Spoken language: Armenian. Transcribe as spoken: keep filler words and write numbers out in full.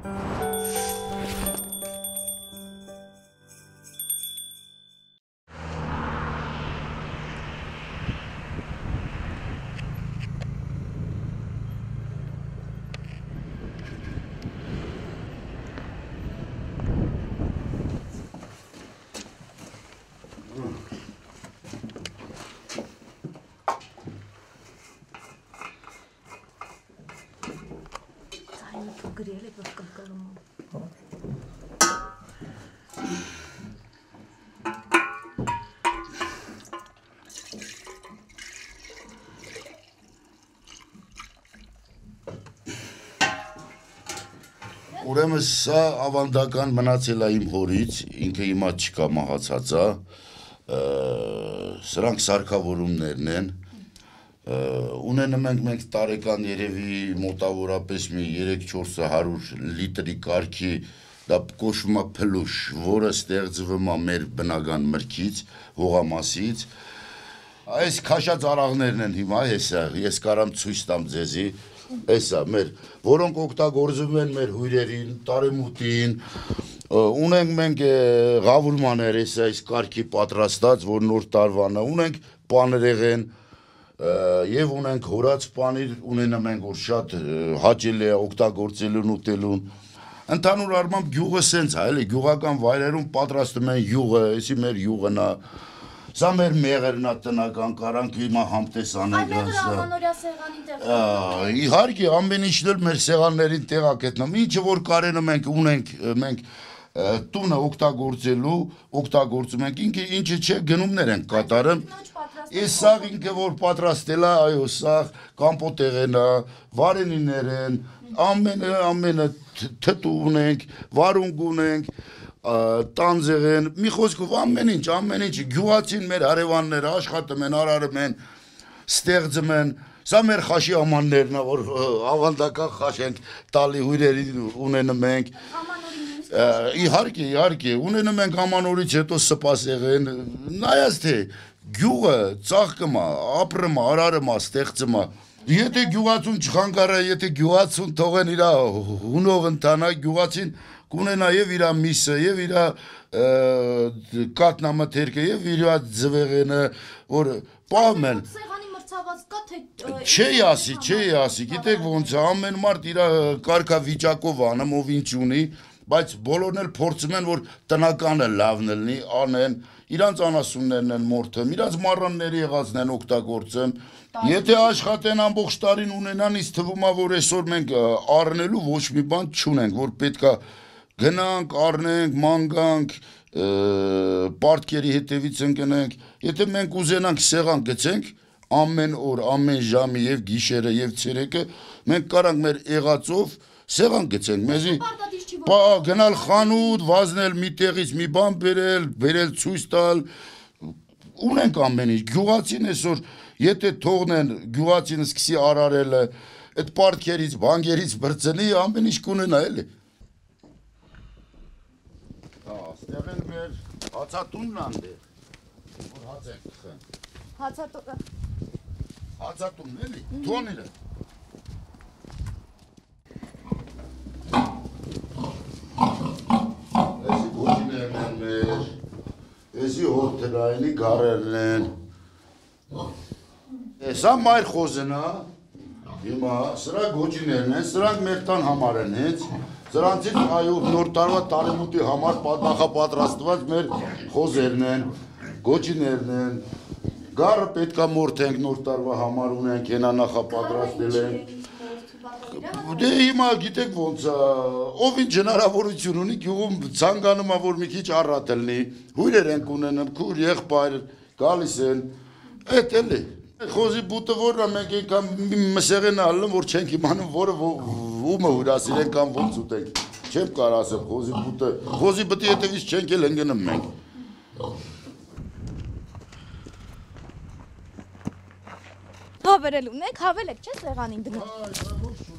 Grele pe călcălumă. Ուրեմն սա ավանդական մնացել է իմ հորից, ինքը հիմա չկա մահացած է, սրանք սարքավորումներն են, ունենում ենք մենք տարեկան երևի մոտավորապես մի երեք-չորս հարյուր լիտրի կարգի դա կոչվում է փլուշ, որը ստեղծվում է մեր բնական մրգից, հողամասից, այս քաշած արաղներն են հիմա, ես կարամ ցույց տամ ձեզի, Էսա մեր, որոնք օգտագործվում են մեր հյուրերին, տարեմուտին, ունենք մենք ղավուրմաներ, էսա այս կարգի պատրաստած, որ նոր տարվանը, ունենք պաներեղեն և ունենք հորած պանիր, ունենում ենք, որ շատ հաճելի է օգտագործելուն ուտելուն, ընդհանուր առմամբ գյուղը սենց է, գյուղական վայրերում պատրաստում են յուղը, էսի մեր յուղն է, Սա մեր մեղերն է տնական կարանք հիմա համտեսանենք Այմեղրը ամանորյա սեղանին տեղ Իհարկե ամեն ինչն էլ մեր սեղաններին տեղակետնեմ Ինչը որ կարենում ենք ունենք մենք տունը օգտագործելու օգտագործում ենք ինքը ինչը չէ գնումներ ենք կատարում Ես սաղ ինքը որ պատրաստել է այո սաղ կամպոտեղեն է վարենիներ են ամենը ամենը թթու ունենք վարունգ ունենք տանձեղեն, մի խոսքով ամեն ինչ, ամեն ինչ, գյուղացին մեր հարևանները աշխատում են, արարում են, ստեղծում են, սա մեր խաշի ամաններն է, որ ավանդական խաշ ենք տալի հյուրերի ունենում ենք, իհարկե, իհարկե, ունենում ենք ամանորից հետո սպասեղեն, նայած թե գյուղը ծաղկում է, ապրում է, արարում է, ստեղծում է, եթե գյուղացուն չխանգարա, եթե գյուղացուն թողեն իր հունով ընթանա, գյուղացին կունենա եւ իր միսը եւ իր կատնամթերքը եւ իր ձվեղենը որ պահում են Սեղանի մրցավաց կա թե Չի ասի, չի ասի, գիտեք ոնց է ամեն մարդ իր կարգավիճակով անում ով ինչ ունի, բայց բոլորն էլ փորձում են որ տնականը լավն լինի, անեն, իրանց անասուններն են մորթում, իրանց մառանների եղածն են օգտագործում Եթե աշխատեն ամբողջ տարին ունենան, ինձ թվում է որ այսօր մենք առնելու ոչ մի բան չունենք, որ պետքա Գնանք, առնենք, մանգանք, պարտքերի հետևից ընկնենք, եթե մենք ուզենանք սեղան գցենք, ամեն օր, ամեն ժամի և գիշերը և ցերեկը, մենք կարանք մեր եղածով սեղան գցենք, մեզի գնալ խանութ, վազնել մի տեղից մի բան բերել, բերել ցույց տալ, ունենք ամեն ինչ, գյուղացին այսօր, եթե թողնեն գյուղացին սկսի արարելը, այդ պարտքերից, բանկերից բրծնի, ամեն ինչ կունենա էլի Ստեղ են մեր հացատունն անդեղ, որ հաց ենք տխեն Հացատունը Հացատունն էլի, թոնիրը Էսի գոջիներն են մեր, էսի հորթրայնի գարերն են Էսա մայր խոզն է, հիմա սրա գոջիներն են, սրանք մեր տան համար են հենց Սրանցից այո նոր տարվա տարեմուտի համար նախապատրաստված մեր խոզերն են, գոջիներն են, գարը պետքա մորթենք նոր տարվա համար ունենք, ենա նախապատրաստել ենք Դե հիմա գիտեք ոնց է, ով ինչ հնարավորություն ունի, գյուղում ցանկանում է որ մի քիչ առատ լինի, հյուրեր ենք ունենում, քուր եղբայր գալիս են, էդ էլի Խոզի բուտը որն է մենք եկամ մսեղեն ալնում, որ չենք իմանում, որը ումը հուրասիր ենք կամ ոնց ուտենք, չեմ կար ասեմ խոզի բուտը, խոզի բտի հետևից չենք էլ ընգնում մենք Հավերել ունեք, հավել եք չէ սեղանին դնում